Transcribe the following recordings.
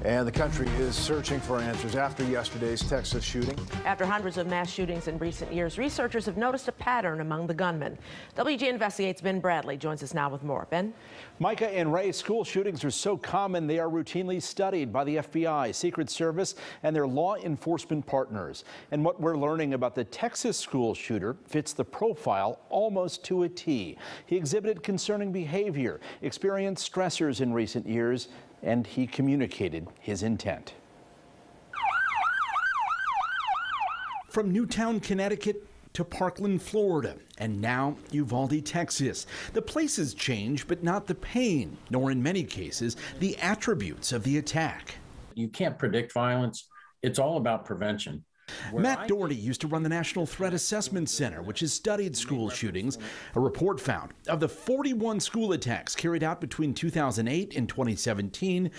And the country is searching for answers after yesterday's Texas shooting. After hundreds of mass shootings in recent years, researchers have noticed a pattern among the gunmen. WG Investigates' Ben Bradley joins us now with more. Ben? Micah and Ray, school shootings are so common they are routinely studied by the FBI, Secret Service, and their law enforcement partners. And what we're learning about the Texas school shooter fits the profile almost to a T. He exhibited concerning behavior, experienced stressors in recent years, and he communicated his intent. From Newtown, Connecticut to Parkland, Florida, and now Uvalde, Texas. The places change, but not the pain, nor in many cases, the attributes of the attack. You can't predict violence. It's all about prevention. Matt Doherty used to run the National Threat Assessment Center, which has studied school shootings. A report found of the 41 school attacks carried out between 2008 and 2017,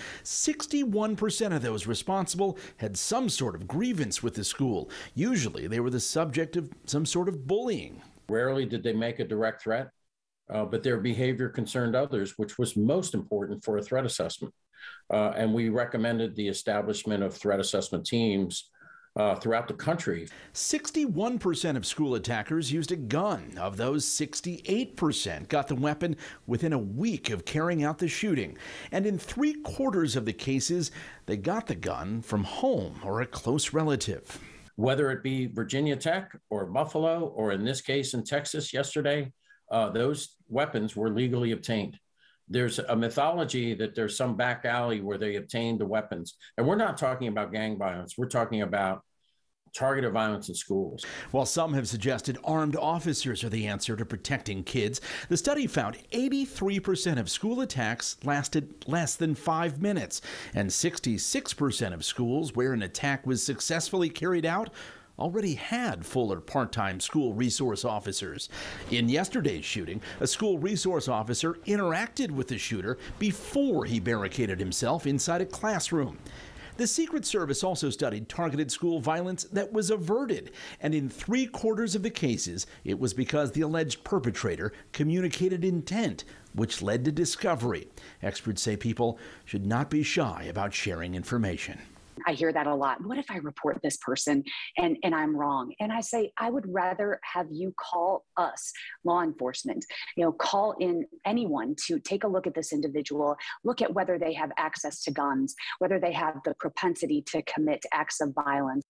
61% of those responsible had some sort of grievance with the school. Usually they were the subject of some sort of bullying. Rarely did they make a direct threat, but their behavior concerned others, which was most important for a threat assessment. And we recommended the establishment of threat assessment teams throughout the country. 61% of school attackers used a gun. Of those, 68% got the weapon within a week of carrying out the shooting. And in 3/4 of the cases, they got the gun from home or a close relative. Whether it be Virginia Tech or Buffalo, or in this case in Texas yesterday, those weapons were legally obtained. There's a mythology that there's some back alley where they obtained the weapons. And we're not talking about gang violence. We're talking about targeted violence in schools. While some have suggested armed officers are the answer to protecting kids, the study found 83% of school attacks lasted less than 5 minutes, and 66% of schools where an attack was successfully carried out already had full or part-time school resource officers. In yesterday's shooting, a school resource officer interacted with the shooter before he barricaded himself inside a classroom. The Secret Service also studied targeted school violence that was averted, and in 3/4 of the cases, it was because the alleged perpetrator communicated intent, which led to discovery. Experts say people should not be shy about sharing information. I hear that a lot. What if I report this person and I'm wrong? And I say, I would rather have you call us, law enforcement, call in anyone to take a look at this individual, look at whether they have access to guns, whether they have the propensity to commit acts of violence.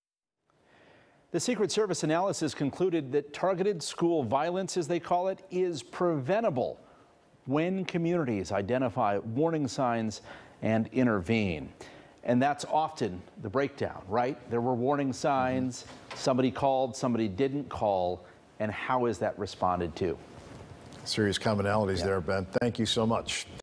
The Secret Service analysis concluded that targeted school violence, as they call it, is preventable when communities identify warning signs and intervene. And that's often the breakdown, right? There were warning signs, somebody called, somebody didn't call, and how is that responded to? Serious commonalities there, Ben. Thank you so much.